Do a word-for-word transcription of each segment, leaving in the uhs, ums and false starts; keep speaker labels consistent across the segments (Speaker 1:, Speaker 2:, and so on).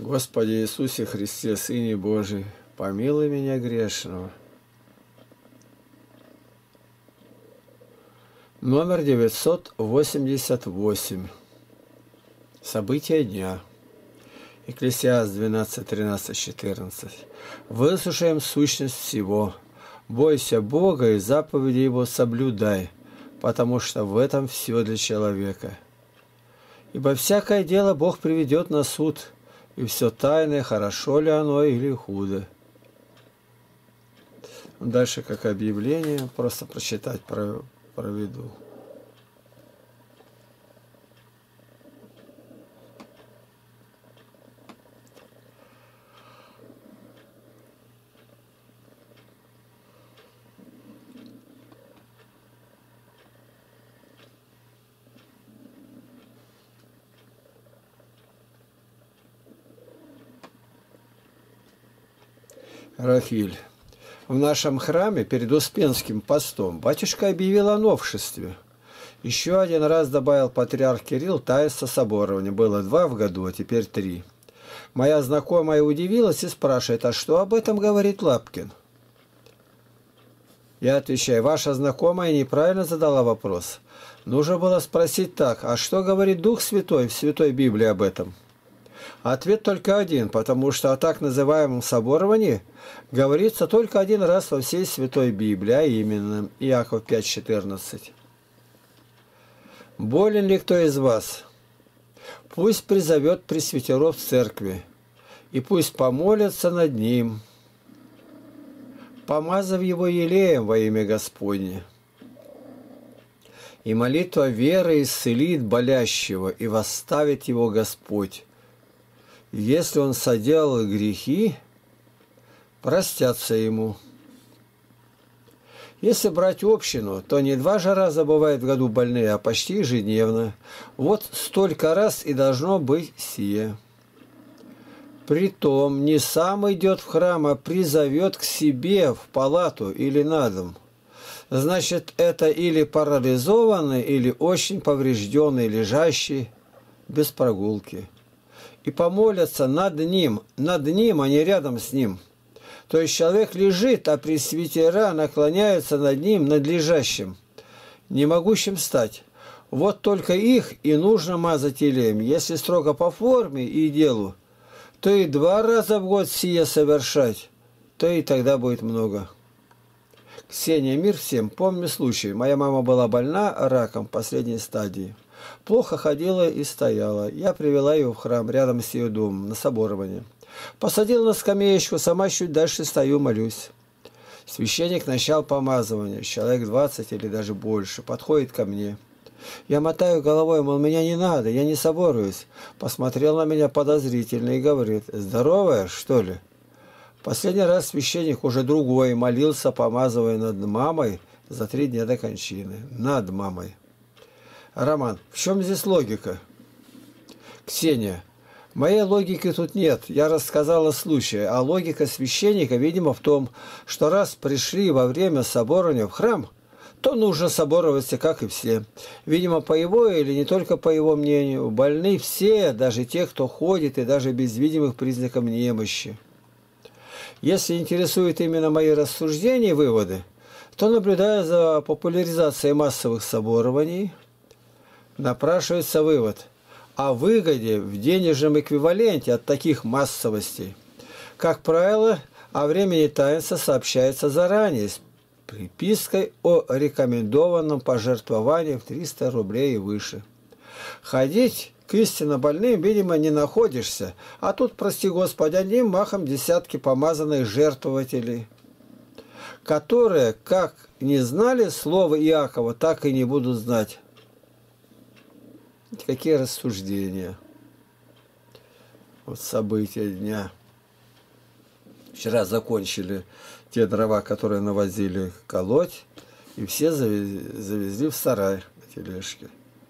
Speaker 1: Господи Иисусе Христе, Сыне Божий, помилуй меня грешного. Номер девятьсот восемьдесят восемь. События дня. Екклесиаст двенадцать, тринадцать, четырнадцать. Выслушаем сущность всего. Бойся Бога и заповеди Его соблюдай, потому что в этом все для человека. Ибо всякое дело Бог приведет на суд, и все тайное, хорошо ли оно или худо. Дальше как объявление, просто прочитать проведу. Рахиль. В нашем храме перед Успенским постом батюшка объявил о новшестве. Еще один раз добавил патриарх Кирилл таинство соборования. Было два в году, а теперь три. Моя знакомая удивилась и спрашивает, а что об этом говорит Лапкин? Я отвечаю, ваша знакомая неправильно задала вопрос. Нужно было спросить так, а что говорит Дух Святой в Святой Библии об этом? Ответ только один, потому что о так называемом соборовании говорится только один раз во всей Святой Библии, а именно Иаков пять четырнадцать. «Болен ли кто из вас? Пусть призовет пресвитеров в церкви, и пусть помолятся над ним, помазав его елеем во имя Господне. И молитва веры исцелит болящего, и восставит его Господь. Если он соделал грехи, простятся ему». Если брать общину, то не два же раза бывают в году больные, а почти ежедневно. Вот столько раз и должно быть сие. Притом не сам идет в храм, а призовет к себе в палату или на дом. Значит, это или парализованный, или очень поврежденный, лежащий без прогулки. И помолятся над ним, над ним, а не рядом с ним. То есть человек лежит, а пресвитера наклоняются над ним, над лежащим, не могущим встать. Вот только их и нужно мазать елеем. Если строго по форме и делу, то и два раза в год сие совершать, то и тогда будет много. Ксения, мир всем. Помню случай. Моя мама была больна раком последней стадии. Плохо ходила и стояла. Я привела ее в храм рядом с ее домом на соборование. Посадила на скамеечку, сама чуть дальше стою, молюсь. Священник начал помазывание, человек двадцать или даже больше, подходит ко мне. Я мотаю головой, мол, меня не надо, я не соборуюсь. Посмотрел на меня подозрительно и говорит, здоровая, что ли? Последний раз священник уже другой молился, помазывая над мамой за три дня до кончины. Над мамой. Роман, в чем здесь логика? Ксения, моей логики тут нет. Я рассказала случай, а логика священника, видимо, в том, что раз пришли во время соборования в храм, то нужно собороваться, как и все. Видимо, по его или не только по его мнению, больны все, даже те, кто ходит, и даже без видимых признаков немощи. Если интересуют именно мои рассуждения и выводы, то, наблюдая за популяризацией массовых соборований, напрашивается вывод о выгоде в денежном эквиваленте от таких массовостей. Как правило, о времени таинства сообщается заранее с припиской о рекомендованном пожертвовании в триста рублей и выше. Ходить к истинно больным, видимо, не находишься, а тут, прости Господи, одним махом десятки помазанных жертвователей, которые, как не знали слова Иакова, так и не будут знать. Какие рассуждения. Вот события дня. Вчера закончили те дрова, которые навозили, колоть, и все завезли, завезли в сарай на тележке.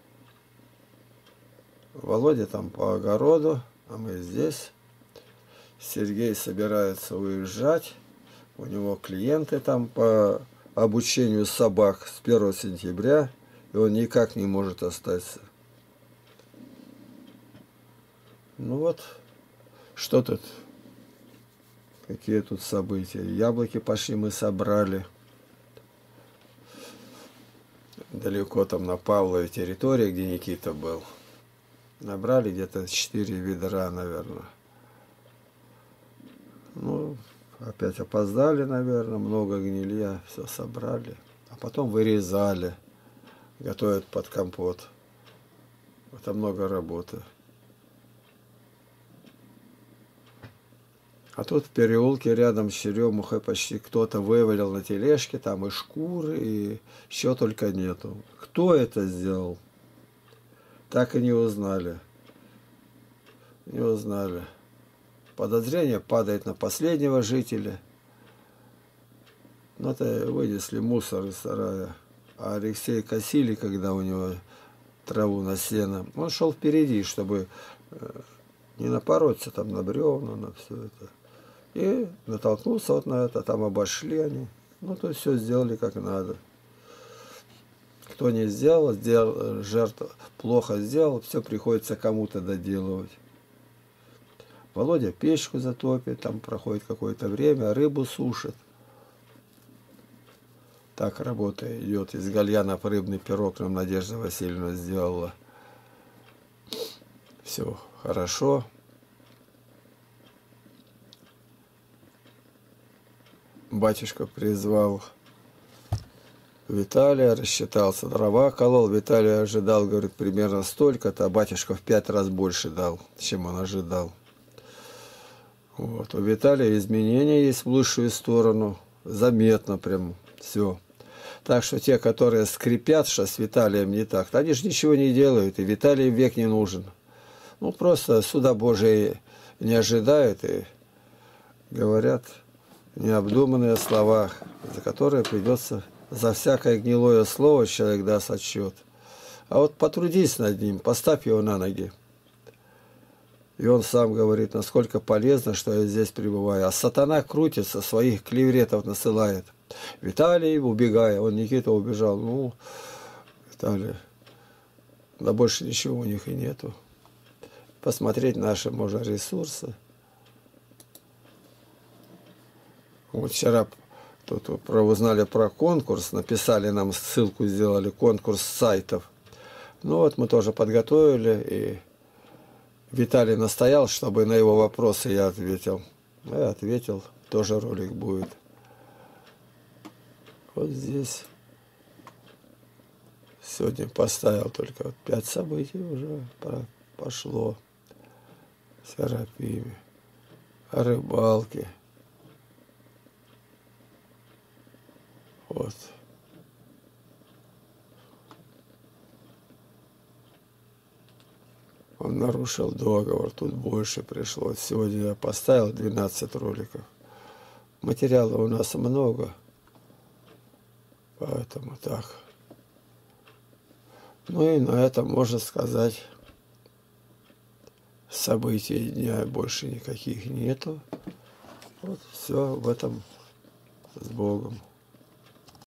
Speaker 1: Володя там по огороду, а мы здесь. Сергей собирается уезжать. У него клиенты там по обучению собак с первого сентября, и он никак не может остаться. Ну вот, Что тут? Какие тут события? Яблоки пошли, мы собрали. Далеко там на Павловой территории, где Никита был. Набрали где-то четыре ведра, наверное. Ну, опять опоздали, наверное, много гнилья. Все собрали. А потом вырезали. Готовят под компот. Это много работы. А тут в переулке рядом с Черемухой почти кто-то вывалил на тележке, там и шкуры, и еще только нету. Кто это сделал? Так и не узнали. Не узнали. Подозрение падает на последнего жителя. Ну, это вынесли мусор из сарая. А Алексей косили, когда у него траву на сено. Он шел впереди, чтобы не напороться там на бревна, на все это. И натолкнулся вот на это, там обошли они. Ну, то есть все сделали как надо. Кто не сделал, сделал жертва, плохо сделал, все приходится кому-то доделывать. Володя печку затопит, там проходит какое-то время, рыбу сушит. Так работа идет. Из гальянов рыбный пирог нам Надежда Васильевна сделала. Все хорошо. Батюшка призвал Виталия, рассчитался, дрова колол. Виталий ожидал, говорит, примерно столько-то, а батюшка в пять раз больше дал, чем он ожидал. Вот. У Виталия изменения есть в лучшую сторону, заметно прям все. Так что те, которые скрипят, что с Виталием не так, они же ничего не делают, и Виталий век не нужен. Ну, просто суда Божия не ожидают и говорят необдуманные слова, за которые придется за всякое гнилое слово человек даст отчет. А вот потрудись над ним, поставь его на ноги. И он сам говорит, насколько полезно, что я здесь пребываю. А сатана крутится, своих клевретов насылает. Виталий, убегая, он Никита убежал. Ну, Виталий, да больше ничего у них и нету. Посмотреть наши, можно, ресурсы. Вот вчера тут узнали про конкурс, написали нам ссылку, сделали конкурс сайтов. Ну вот мы тоже подготовили, и Виталий настоял, чтобы на его вопросы я ответил. Я ответил, тоже ролик будет. Вот здесь сегодня поставил только вот пять событий уже пошло. Серафиме, о рыбалке. Вот. Он нарушил договор, тут больше пришло. Сегодня я поставил двенадцать роликов. Материала у нас много, поэтому так. Ну и на этом можно сказать, событий дня больше никаких нету. Вот все в этом с Богом.